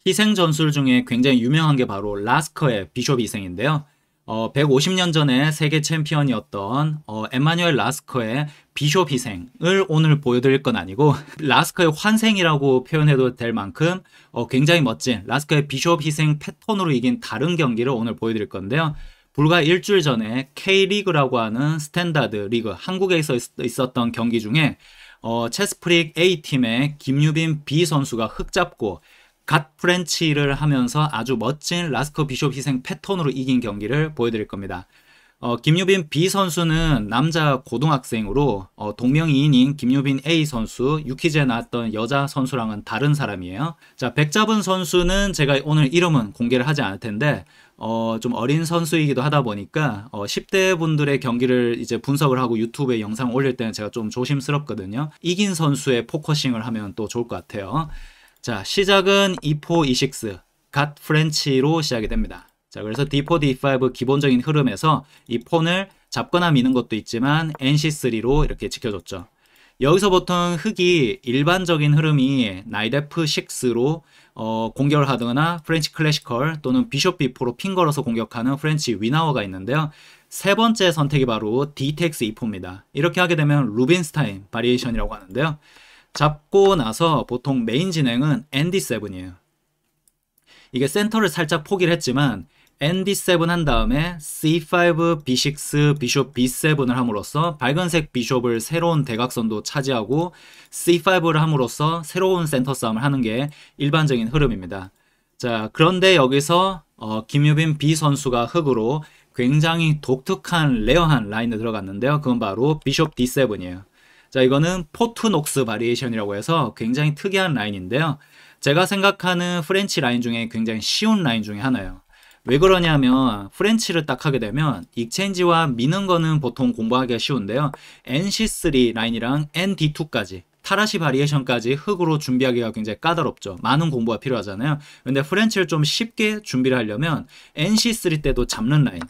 희생 전술 중에 굉장히 유명한 게 바로 라스커의 비숍 희생인데요. 150년 전에 세계 챔피언이었던 에마뉴엘 라스커의 비숍 희생을 오늘 보여드릴 건 아니고 라스커의 환생이라고 표현해도 될 만큼 굉장히 멋진 라스커의 비숍 희생 패턴으로 이긴 다른 경기를 오늘 보여드릴 건데요. 불과 일주일 전에 K리그라고 하는 스탠다드 리그 한국에서 있었던 경기 중에 체스프릭 A팀의 김유빈 B 선수가 흙 잡고 갓 프렌치를 하면서 아주 멋진 라스커 비숍 희생 패턴으로 이긴 경기를 보여드릴 겁니다. 김유빈 B 선수는 남자 고등학생으로 동명이인인 김유빈 A 선수, 유키즈에 나왔던 여자 선수랑은 다른 사람이에요. 자, 백잡은 선수는 제가 오늘 이름은 공개를 하지 않을 텐데 좀 어린 선수이기도 하다 보니까 10대 분들의 경기를 이제 분석을 하고 유튜브에 영상 올릴 때는 제가 좀 조심스럽거든요. 이긴 선수의 포커싱을 하면 또 좋을 것 같아요. 자, 시작은 E4, E6, 갓 프렌치로 시작이 됩니다. 자, 그래서 D4, D5 기본적인 흐름에서 이 폰을 잡거나 미는 것도 있지만 NC3로 이렇게 지켜줬죠. 여기서 보통 흑이 일반적인 흐름이 나이트 F6로 공격을 하거나 프렌치 클래시컬 또는 비숍 B4로 핀 걸어서 공격하는 프렌치 위나워가 있는데요. 세 번째 선택이 바로 D takes E4입니다. 이렇게 하게 되면 루빈스타인 바리에이션이라고 하는데요. 잡고 나서 보통 메인 진행은 ND7이에요. 이게 센터를 살짝 포기를 했지만 ND7 한 다음에 C5, B6, 비숍 B7을 함으로써 밝은색 비숍을 새로운 대각선도 차지하고 C5를 함으로써 새로운 센터 싸움을 하는 게 일반적인 흐름입니다. 자, 그런데 여기서 김유빈 B 선수가 흑으로 굉장히 독특한 레어한 라인에 들어갔는데요. 그건 바로 비숍 D7이에요. 자, 이거는 포트녹스 바리에이션이라고 해서 굉장히 특이한 라인인데요. 제가 생각하는 프렌치 라인 중에 굉장히 쉬운 라인 중에 하나예요. 왜 그러냐면 프렌치를 딱 하게 되면 익체인지와 미는 거는 보통 공부하기가 쉬운데요. NC3 라인이랑 ND2까지 타라시 바리에이션까지 흑으로 준비하기가 굉장히 까다롭죠. 많은 공부가 필요하잖아요. 근데 프렌치를 좀 쉽게 준비를 하려면 NC3 때도 잡는 라인,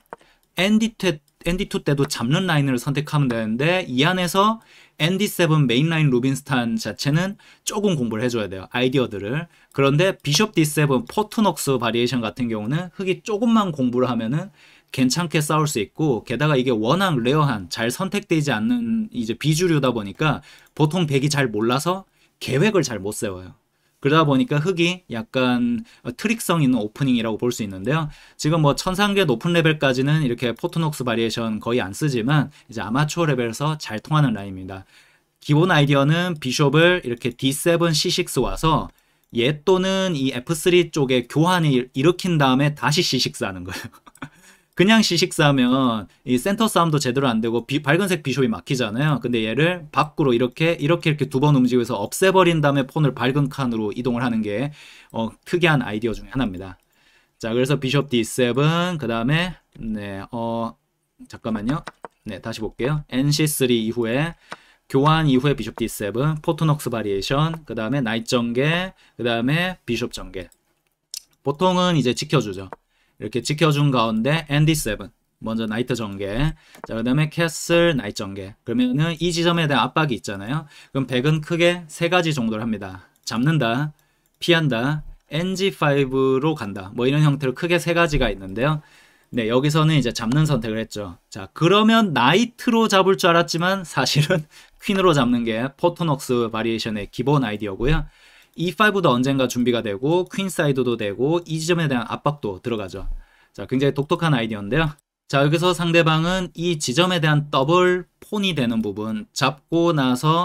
ND2 때도 잡는 라인을 선택하면 되는데 이 안에서 ND7 메인라인 루빈스탄 자체는 조금 공부를 해줘야 돼요. 아이디어들을. 그런데 비숍 D7 포트녹스 바리에이션 같은 경우는 흑이 조금만 공부를 하면은 괜찮게 싸울 수 있고 게다가 이게 워낙 레어한 잘 선택되지 않는 이제 비주류다 보니까 보통 백이 잘 몰라서 계획을 잘 못 세워요. 그러다 보니까 흑이 약간 트릭성 있는 오프닝이라고 볼 수 있는데요. 지금 뭐 천상계 높은 레벨까지는 이렇게 포트녹스 바리에이션 거의 안 쓰지만 이제 아마추어 레벨에서 잘 통하는 라인입니다. 기본 아이디어는 비숍을 이렇게 D7, C6 와서 얘 또는 이 F3 쪽에 교환을 일으킨 다음에 다시 C6 하는 거예요. 그냥 C6 하면 이 센터 싸움도 제대로 안 되고 밝은색 비숍이 막히잖아요. 근데 얘를 밖으로 이렇게 두 번 움직여서 없애버린 다음에 폰을 밝은 칸으로 이동을 하는 게 특이한 아이디어 중에 하나입니다. 자, 그래서 비숍 D7 그 다음에 네, 잠깐만요. 네, 다시 볼게요. NC3 이후에 교환 이후에 비숍 D7 포트녹스 바리에이션 그 다음에 나이트 전개 그 다음에 비숍 전개 보통은 이제 지켜주죠. 이렇게 지켜준 가운데 ND7 먼저 나이트 전개 자, 그 다음에 캐슬 나이트 전개 그러면은 이 지점에 대한 압박이 있잖아요. 그럼 백은 크게 세 가지 정도를 합니다. 잡는다, 피한다, NG5로 간다 뭐 이런 형태로 크게 세 가지가 있는데요. 네, 여기서는 이제 잡는 선택을 했죠. 자, 그러면 나이트로 잡을 줄 알았지만 사실은 퀸으로 잡는 게 포트녹스 바리에이션의 기본 아이디어고요. E5도 언젠가 준비가 되고 퀸 사이드도 되고 이 지점에 대한 압박도 들어가죠. 자, 굉장히 독특한 아이디어인데요. 자, 여기서 상대방은 이 지점에 대한 더블 폰이 되는 부분 잡고 나서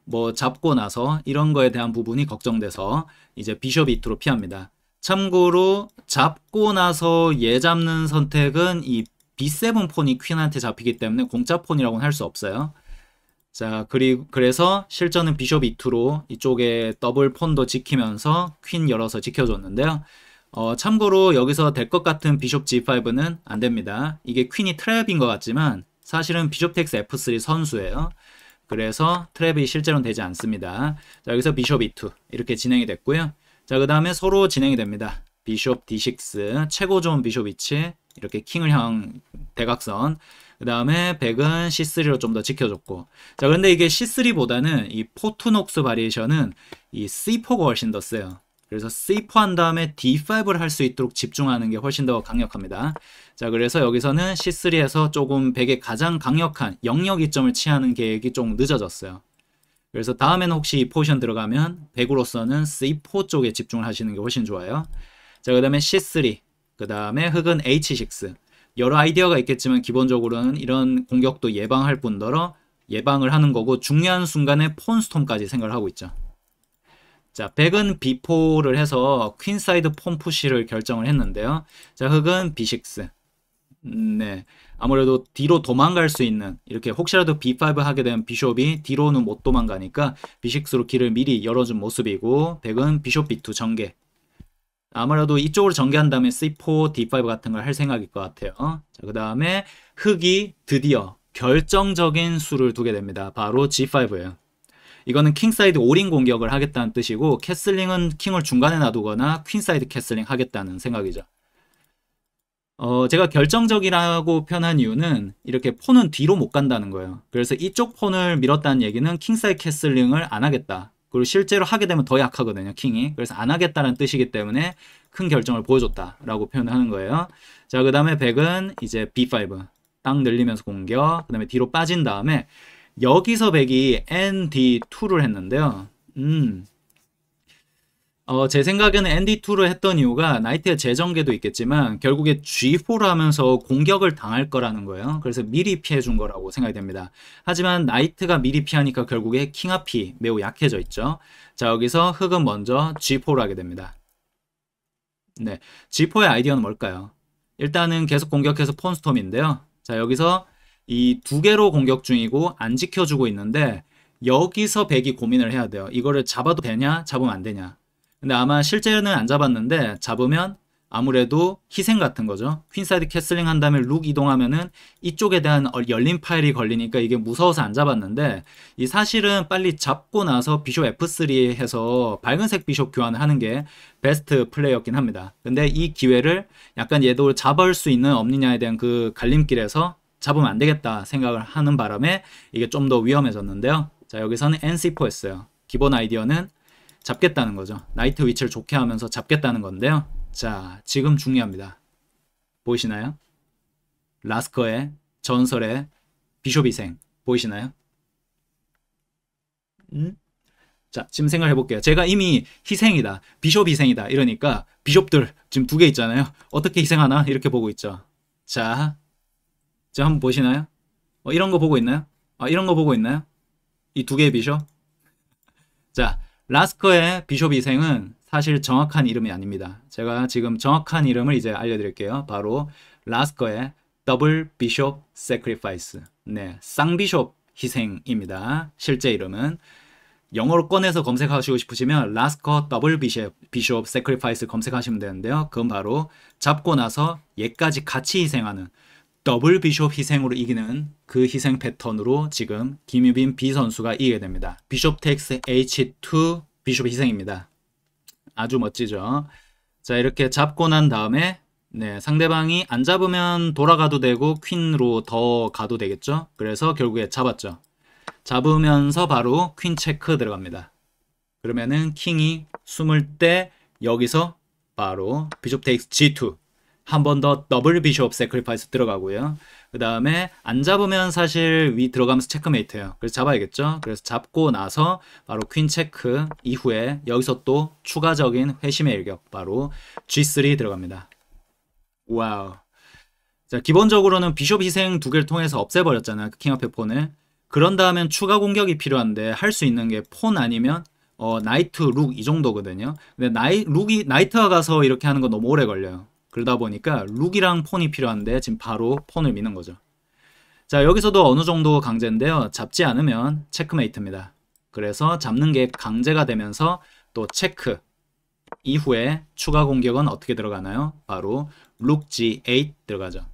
이런 거에 대한 부분이 걱정돼서 이제 비숍 E2로 피합니다. 참고로 잡고 나서 얘 잡는 선택은 이 B7 폰이 퀸한테 잡히기 때문에 공짜 폰이라고는 할 수 없어요. 자, 그래서 실전은 비숍 E2로 이쪽에 더블 폰도 지키면서 퀸 열어서 지켜줬는데요. 참고로 여기서 될 것 같은 비숍 G5는 안 됩니다. 이게 퀸이 트랩인 것 같지만 사실은 비숍 텍스 F3 선수예요. 그래서 트랩이 실제로는 되지 않습니다. 자, 여기서 비숍 E2 이렇게 진행이 됐고요. 자, 그 다음에 서로 진행이 됩니다. 비숍 D6 최고 좋은 비숍 위치 이렇게 킹을 향한 대각선 그 다음에 백은 C3로 좀 더 지켜줬고 자, 그런데 이게 C3보다는 이 포트녹스 바리에이션은 이 C4가 훨씬 더 세요. 그래서 C4 한 다음에 D5를 할 수 있도록 집중하는 게 훨씬 더 강력합니다. 자, 그래서 여기서는 C3에서 조금 백의 가장 강력한 영역 이점을 취하는 계획이 좀 늦어졌어요. 그래서 다음에는 혹시 이 포지션 들어가면 백으로서는 C4 쪽에 집중을 하시는 게 훨씬 좋아요. 자, 그 다음에 C3, 그 다음에 흑은 H6. 여러 아이디어가 있겠지만 기본적으로는 이런 공격도 예방할 뿐더러 예방을 하는 거고 중요한 순간에 폰스톰까지 생각을 하고 있죠. 자, 백은 B4를 해서 퀸사이드 폰 푸시를 결정을 했는데요. 자, 흑은 B6. 네. 아무래도 뒤로 도망갈 수 있는, 이렇게 혹시라도 B5 하게 되면 비숍이 뒤로는 못 도망가니까 B6로 길을 미리 열어준 모습이고, 백은 비숍 B2 전개. 아무래도 이쪽으로 전개한 다음에 C4, D5 같은 걸 할 생각일 것 같아요. 자, 그 다음에 흑이 드디어 결정적인 수를 두게 됩니다. 바로 G5예요. 이거는 킹사이드 올인 공격을 하겠다는 뜻이고, 캐슬링은 킹을 중간에 놔두거나 퀸사이드 캐슬링 하겠다는 생각이죠. 제가 결정적이라고 표현한 이유는 이렇게 폰은 뒤로 못 간다는 거예요. 그래서 이쪽 폰을 밀었다는 얘기는 킹사이드 캐슬링을 안 하겠다. 그리고 실제로 하게 되면 더 약하거든요, 킹이. 그래서 안 하겠다는 뜻이기 때문에 큰 결정을 보여줬다라고 표현하는 거예요. 자, 그 다음에 백은 이제 B5. 딱 늘리면서 공격. 그 다음에 뒤로 빠진 다음에 여기서 백이 ND2를 했는데요. 제 생각에는 ND2를 했던 이유가 나이트의 재전개도 있겠지만 결국에 G4를 하면서 공격을 당할 거라는 거예요. 그래서 미리 피해 준 거라고 생각이 됩니다. 하지만 나이트가 미리 피하니까 결국에 킹 앞이 매우 약해져 있죠. 자, 여기서 흑은 먼저 G4를 하게 됩니다. 네, G4의 아이디어는 뭘까요? 일단은 계속 공격해서 폰스톰인데요. 자, 여기서 이 두 개로 공격 중이고 안 지켜주고 있는데 여기서 백이 고민을 해야 돼요. 이거를 잡아도 되냐, 잡으면 안 되냐. 근데 아마 실제는 안 잡았는데 잡으면 아무래도 희생 같은 거죠. 퀸사이드 캐슬링 한 다음에 룩 이동하면은 이쪽에 대한 열린 파일이 걸리니까 이게 무서워서 안 잡았는데, 이 사실은 빨리 잡고 나서 비숍 F3 해서 밝은색 비숍 교환을 하는 게 베스트 플레이였긴 합니다. 근데 이 기회를 약간 얘도 잡을 수 있는 없느냐에 대한 그 갈림길에서 잡으면 안 되겠다 생각을 하는 바람에 이게 좀 더 위험해졌는데요. 자, 여기서는 NC4 했어요. 기본 아이디어는 잡겠다는 거죠. 나이트 위치를 좋게 하면서 잡겠다는 건데요. 자, 지금 중요합니다. 보이시나요? 라스커의 전설의 비숍 희생 보이시나요? 자, 지금 생각해 볼게요. 제가 이미 희생이다, 비숍 희생이다 이러니까 비숍들 지금 두 개 있잖아요. 어떻게 희생하나 이렇게 보고 있죠. 자, 지금 한번 보시나요? 이런 거 보고 있나요? 이런 거 보고 있나요? 이 두 개의 비숍. 자, 라스커의 비숍 희생은 사실 정확한 이름이 아닙니다. 제가 지금 정확한 이름을 이제 알려드릴게요. 바로 라스커의 더블 비숍 세크리파이스. 네, 쌍비숍 희생입니다. 실제 이름은. 영어로 꺼내서 검색하시고 싶으시면 라스커 더블 비숍 세크리파이스 검색하시면 되는데요. 그건 바로 잡고 나서 얘까지 같이 희생하는 더블 비숍 희생으로 이기는 그 희생 패턴으로 지금 김유빈 B 선수가 이기게 됩니다. 비숍 텍스 H2 비숍 희생입니다. 아주 멋지죠. 자, 이렇게 잡고 난 다음에 네, 상대방이 안 잡으면 돌아가도 되고 퀸으로 더 가도 되겠죠. 그래서 결국에 잡았죠. 잡으면서 바로 퀸 체크 들어갑니다. 그러면은 킹이 숨을 때 여기서 바로 비숍 테이크스 G2 한 번 더 더블 비숍 세크리파이스 들어가고요. 그 다음에 안 잡으면 사실 위 들어가면서 체크메이트예요. 그래서 잡아야겠죠. 그래서 잡고 나서 바로 퀸 체크 이후에 여기서 또 추가적인 회심의 일격 바로 G3 들어갑니다. 와우. 자, 기본적으로는 비숍 희생 두 개를 통해서 없애버렸잖아요. 그 킹 앞에 폰을. 그런 다음엔 추가 공격이 필요한데 할 수 있는 게 폰 아니면 나이트 룩 이 정도거든요. 근데 나이트가 가서 이렇게 하는 건 너무 오래 걸려요. 그러다 보니까 룩이랑 폰이 필요한데 지금 바로 폰을 미는 거죠. 자, 여기서도 어느 정도 강제인데요. 잡지 않으면 체크메이트입니다. 그래서 잡는 게 강제가 되면서 또 체크 이후에 추가 공격은 어떻게 들어가나요? 바로 룩 G8 들어가죠.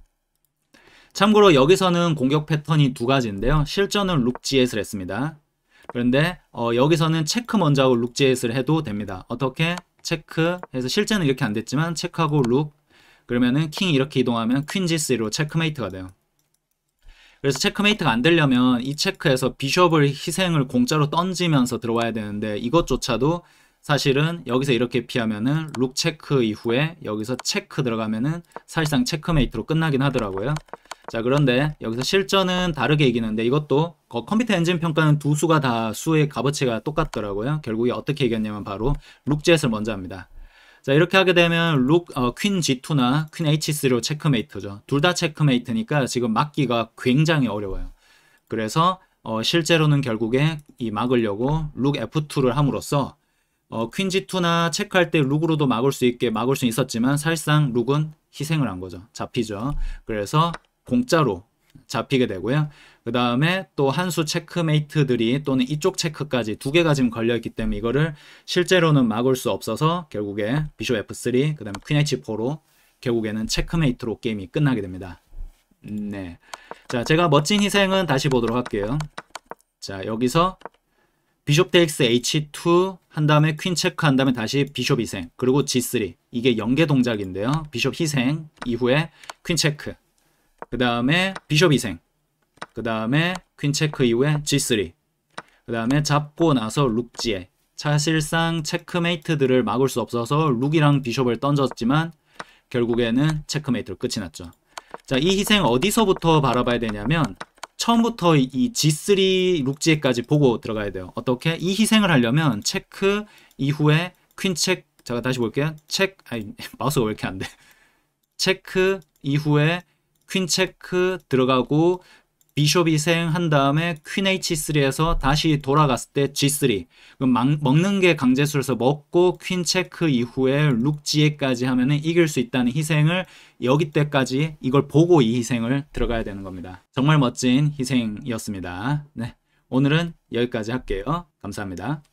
참고로 여기서는 공격 패턴이 두 가지인데요. 실전은 룩 G8을 했습니다. 그런데 여기서는 체크 먼저 하고 룩 G8을 해도 됩니다. 어떻게? 체크해서 실제는 이렇게 안 됐지만 체크하고 룩 그러면은 킹이 이렇게 이동하면 퀸 G3로 체크메이트가 돼요. 그래서 체크메이트가 안 되려면 이 체크에서 비숍을 희생을 공짜로 던지면서 들어와야 되는데 이것조차도 사실은 여기서 이렇게 피하면은 룩 체크 이후에 여기서 체크 들어가면은 사실상 체크메이트로 끝나긴 하더라고요. 자, 그런데 여기서 실전은 다르게 이기는데 이것도 컴퓨터 엔진 평가는 두 수가 다 수의 값어치가 똑같더라고요. 결국에 어떻게 이겼냐면 바로 룩젯을 먼저 합니다. 자, 이렇게 하게 되면 퀸 G2나 퀸 H3로 체크메이트죠. 둘 다 체크메이트니까 지금 막기가 굉장히 어려워요. 그래서 실제로는 결국에 이 막으려고 룩 F2를 함으로써 퀸 G2나 체크할 때 룩으로도 막을 수 있었지만 사실상 룩은 희생을 한 거죠. 잡히죠. 그래서 공짜로 잡히게 되고요. 그 다음에 또 한 수 체크메이트들이 또는 이쪽 체크까지 두 개가 지금 걸려있기 때문에 이거를 실제로는 막을 수 없어서 결국에 비숍 F3 그 다음에 퀸 H4로 결국에는 체크메이트로 게임이 끝나게 됩니다. 네. 자, 제가 멋진 희생은 다시 보도록 할게요. 자, 여기서 비숍 테이크스 H2 한 다음에 퀸 체크 한 다음에 다시 비숍 희생 그리고 G3 이게 연계 동작인데요. 비숍 희생 이후에 퀸 체크 그 다음에 비숍 희생 그 다음에 퀸 체크 이후에 G3 그 다음에 잡고 나서 룩 G에 사실상 체크메이트들을 막을 수 없어서 룩이랑 비숍을 던졌지만 결국에는 체크메이트로 끝이 났죠. 자, 이 희생 어디서부터 바라봐야 되냐면 처음부터 이 G3 룩 G에까지 보고 들어가야 돼요. 어떻게? 이 희생을 하려면 체크 이후에 퀸 체크 제가 다시 볼게요. 마우스가 왜 이렇게 안 돼? 체크 이후에 퀸 체크 들어가고 비숍 희생 한 다음에 퀸 H3에서 다시 돌아갔을 때 G3 그럼 먹는 게 강제수에서 먹고 퀸 체크 이후에 룩 G에까지 하면은 이길 수 있다는 희생을 여기 때까지 이걸 보고 이 희생을 들어가야 되는 겁니다. 정말 멋진 희생이었습니다. 네, 오늘은 여기까지 할게요. 감사합니다.